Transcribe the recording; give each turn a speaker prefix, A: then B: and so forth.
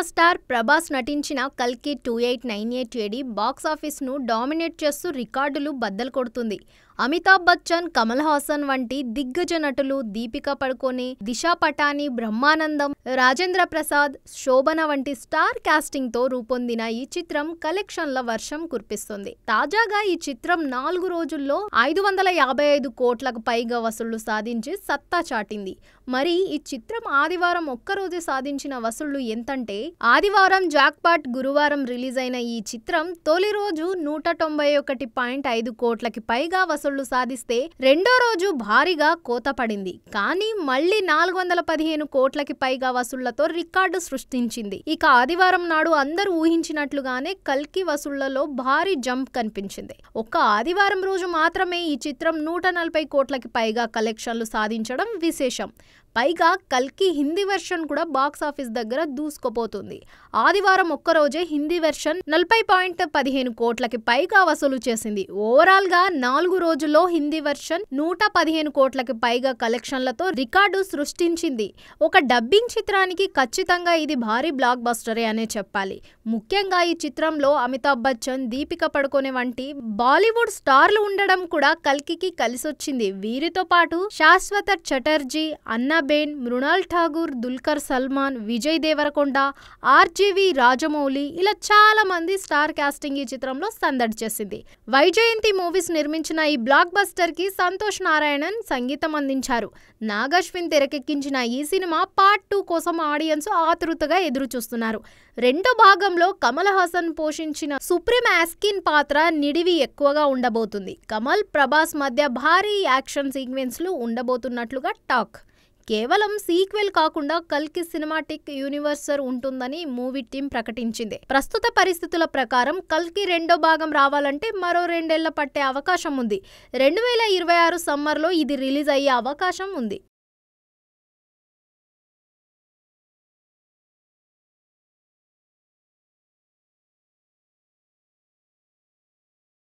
A: Megastar Prabhas నటించిన కల్కి 2898 AD box office ను డామినేట్ చేస్తూ రికార్డులు బద్దలు కొడుతుంది. అమితాబ్ బచ్చన్, కమల్ హాసన్ వంటి దిగ్గజ నటులు, దీపికా పడుకోనే, దిశా పటాని, బ్రహ్మానందం, రాజేంద్ర ప్రసాద్, శోభన వంటి స్టార్ కాస్టింగ్ తో రూపొందిన ఈ చిత్రం కలెక్షన్ల వర్షం కురిపిస్తుంది. తాజాగా ఈ చిత్రం 4 రోజుల్లో 555 కోట్లకు పైగా వసూళ్లు సాధించి సత్తా చాటింది. మరి ఈ చిత్రం ఆదివారం ఒక్కరోజే సాధించిన వసూళ్లు ఎంతంటే, ఆదివారం జాక్పాట్, గురువారం రిలీజ్ అయిన ఈ చిత్రం తొలి రోజు 191.5 కోట్లకి పైగా వసూళ్లు సాధిస్తే రెండో రోజు భారీగా కోత పడింది. కానీ మళ్లీ 415 కోట్లకి పైగా వసూళ్లతో రికార్డు సృష్టించింది. ఇక ఆదివారం నాడు అందరూ ఊహించినట్లుగానే కల్కి వసూళ్లలో భారీ జంప్ కనిపించింది. ఒక్క ఆదివారం రోజు మాత్రమే ఈ చిత్రం 140 కోట్లకి పైగా కలెక్షన్లు సాధించడం విశేషం. పైగా కల్కి హిందీ వెర్షన్ కూడా బాక్సాఫీస్ దగ్గర దూసుకుపోతుంది. ఆదివారం ఒక్కరోజే హిందీ వెర్షన్ 40.15 కోట్లకి పైగా వసూలు చేసింది. ఓవరాల్ గా 4 రోజుల్లో హిందీ వెర్షన్ 115 కోట్లకి పైగా కలెక్షన్లతో రికార్డు సృష్టించింది. ఒక డబ్బింగ్ చిత్రానికి ఖచ్చితంగా ఇది భారీ బ్లాక్ బస్టరే అనే చెప్పాలి. ముఖ్యంగా ఈ చిత్రంలో అమితాబ్ బచ్చన్, దీపికా పడుకోనే వంటి బాలీవుడ్ స్టార్లు ఉండడం కూడా కల్కికి కలిసొచ్చింది. వీరితో పాటు శాశ్వత చటర్జీ, అన్నా బేన్, మృణాల్ ఠాగూర్, దుల్కర్ సల్మాన్, విజయ్ దేవరకొండ, ఆర్జీవి రాజమౌళి ఇలా చాలా మంది స్టార్ కాస్టింగ్ ఈ చిత్రంలో సందడి చేసింది. వైజయంతి మూవీస్ నిర్మించిన ఈ బ్లాక్ బస్టర్ కి సంతోష్ నారాయణన్ సంగీతం అందించారు. నాగశ్విన్ తెరకెక్కించిన ఈ సినిమా పార్ట్ 2 కోసం ఆడియన్స్ ఆతృతగా ఎదురు చూస్తున్నారు. రెండో భాగంలో కమల్ హాసన్ పోషించిన సుప్రీం యాస్కిన్ పాత్ర నిడివి ఎక్కువగా ఉండబోతుంది. కమల్, ప్రభాస్ మధ్య భారీ యాక్షన్ సీక్వెన్స్లు ఉండబోతున్నట్లుగా టాక్. కేవలం సీక్వెల్ కాకుండా కల్కి సినిమాటిక్ యూనివర్సర్ ఉంటుందని మూవీ టీం ప్రకటించింది. ప్రస్తుత పరిస్థితుల ప్రకారం కల్కి రెండో భాగం రావాలంటే మరో 2 ఏళ్ల పట్టే అవకాశం ఉంది. 2026 సమ్మర్లో ఇది రిలీజ్ అయ్యే అవకాశం ఉంది.